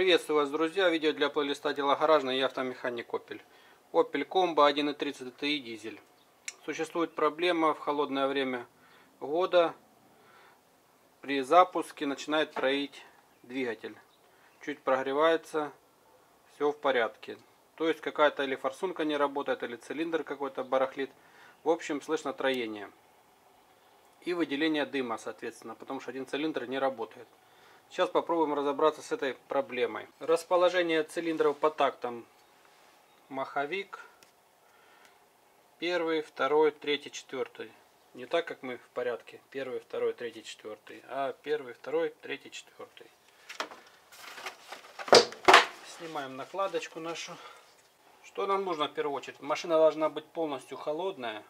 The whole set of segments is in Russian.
Приветствую вас, друзья! Видео для плейлиста «Дела гаражные» и автомеханик Opel. Opel Combo 1.30 DTI дизель. Существует проблема в холодное время года. При запуске начинает троить двигатель. Чуть прогревается, все в порядке. То есть какая-то или форсунка не работает, или цилиндр какой-то барахлит. В общем, слышно троение. И выделение дыма, соответственно, потому что один цилиндр не работает. Сейчас попробуем разобраться с этой проблемой. Расположение цилиндров по тактам. Маховик. Первый, второй, третий, четвертый. Не так, как мы в порядке. Первый, второй, третий, четвертый. А первый, второй, третий, четвертый. Снимаем накладочку нашу. Что нам нужно в первую очередь? Машина должна быть полностью холодная.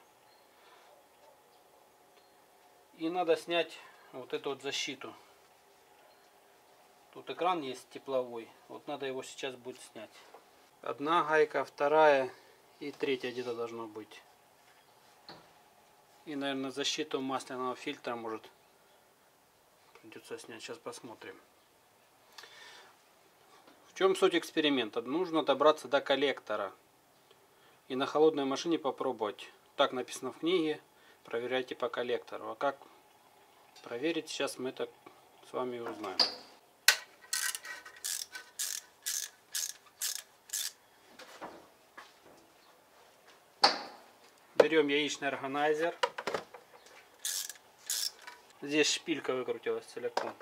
И надо снять вот эту вот защиту. Тут экран есть тепловой. Вот надо его сейчас будет снять. Одна гайка, вторая и третья где-то должно быть. И, наверное, защиту масляного фильтра может придется снять. Сейчас посмотрим. В чем суть эксперимента? Нужно добраться до коллектора. И на холодной машине попробовать. Так написано в книге. Проверяйте по коллектору. А как проверить, сейчас мы это с вами узнаем. Берем яичный органайзер. Здесь шпилька выкрутилась целиком.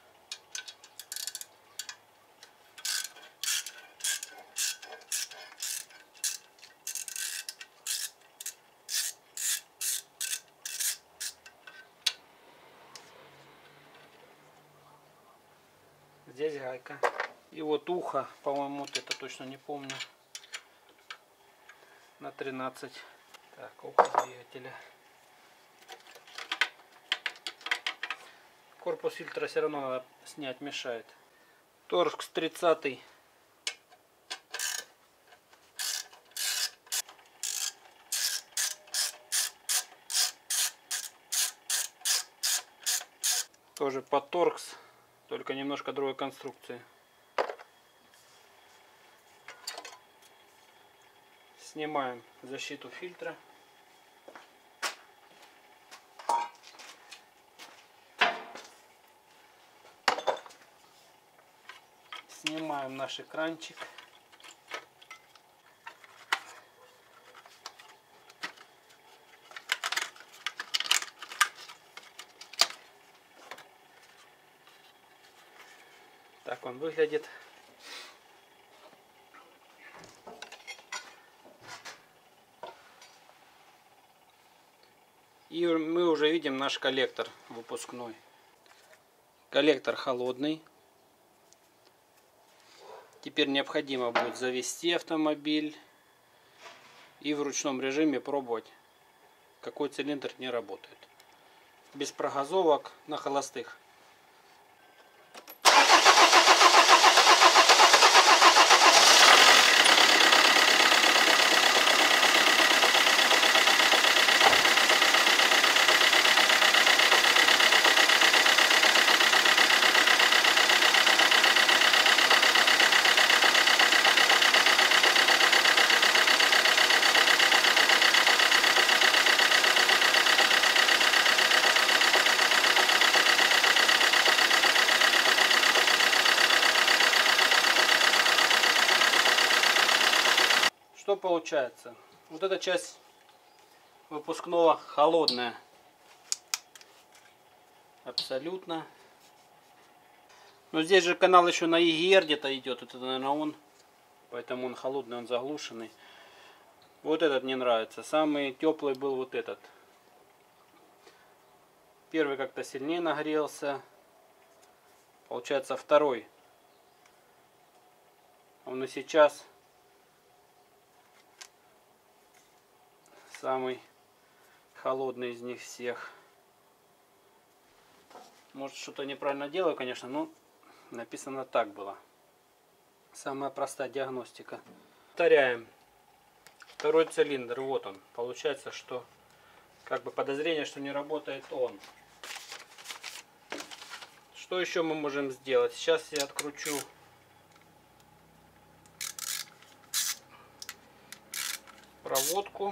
Здесь гайка. И вот ухо, по-моему, вот это точно не помню. На 13. Так, ухо двигателя. Корпус фильтра все равно надо снять, мешает. Торкс 30. Тоже под торкс, только немножко другой конструкции. Снимаем защиту фильтра. Снимаем наш экранчик. Так он выглядит. И мы уже видим наш коллектор выпускной. Коллектор холодный. Теперь необходимо будет завести автомобиль и в ручном режиме пробовать, какой цилиндр не работает. Без прогазовок, на холостых. Что получается? Вот эта часть выпускного холодная. Абсолютно. Но здесь же канал еще на EGR где-то идет. Это, наверное, он. Поэтому он холодный, он заглушенный. Вот этот не нравится. Самый теплый был вот этот. Первый как-то сильнее нагрелся. Получается второй. Он и сейчас самый холодный из них всех. Может, что-то неправильно делаю, конечно, но написано так было. Самая простая диагностика. Повторяем. Второй цилиндр, вот он. Получается, что как бы подозрение, что не работает он. Что еще мы можем сделать? Сейчас я откручу проводку.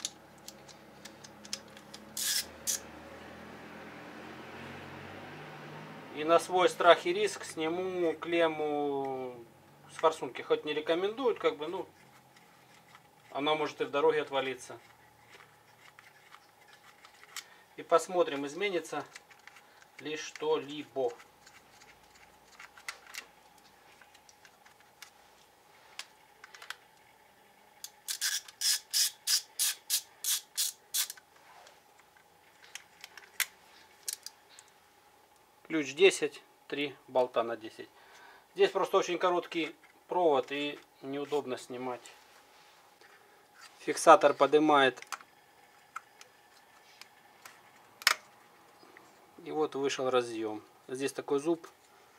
И на свой страх и риск сниму клемму с форсунки. Хоть не рекомендуют, как бы, ну, она может и в дороге отвалиться. И посмотрим, изменится ли что-либо. Ключ 10, 3 болта на 10. Здесь просто очень короткий провод и неудобно снимать. Фиксатор поднимает. И вот вышел разъем. Здесь такой зуб.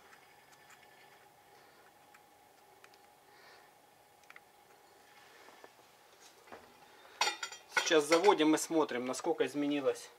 Сейчас заводим и смотрим, насколько изменилось.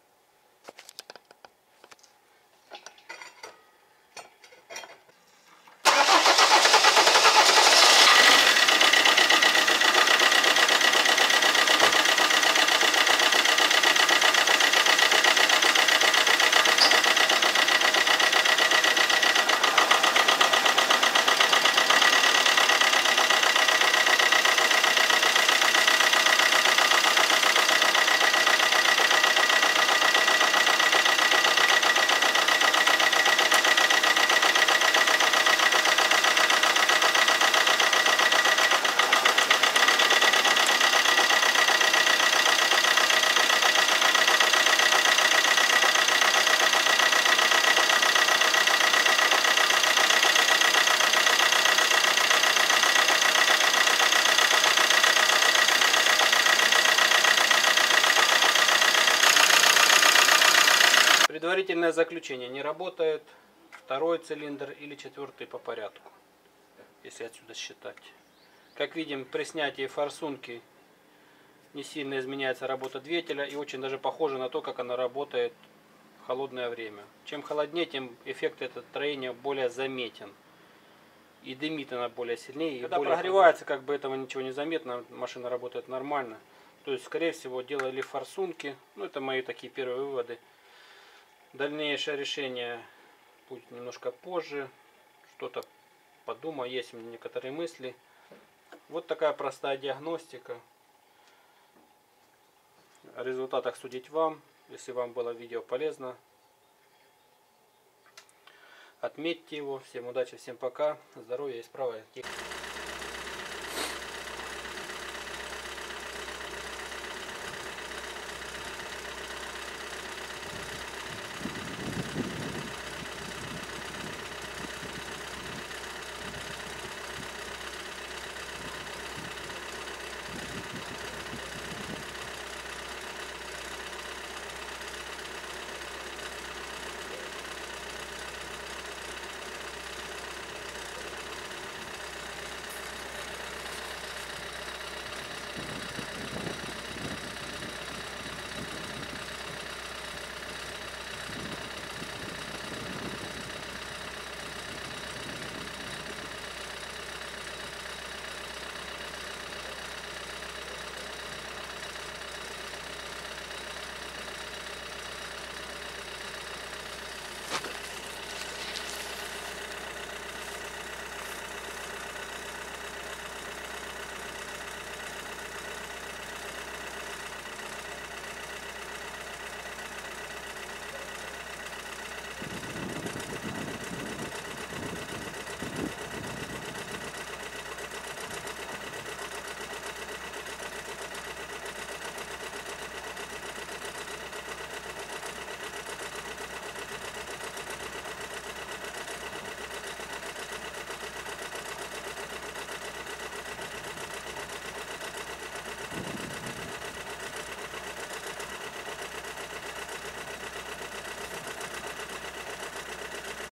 Предварительное заключение: не работает второй цилиндр или четвертый по порядку, если отсюда считать. Как видим, при снятии форсунки не сильно изменяется работа двигателя и очень даже похоже на то, как она работает в холодное время. Чем холоднее, тем эффект этого троения более заметен. И дымит она более сильнее. Когда прогревается, как бы этого ничего не заметно, машина работает нормально. То есть, скорее всего, дело ли в форсунке. Ну, это мои такие первые выводы. Дальнейшее решение будет немножко позже. Что-то подумаю, есть у меня некоторые мысли. Вот такая простая диагностика. О результатах судить вам. Если вам было видео полезно, отметьте его. Всем удачи, всем пока. Здоровья и справа.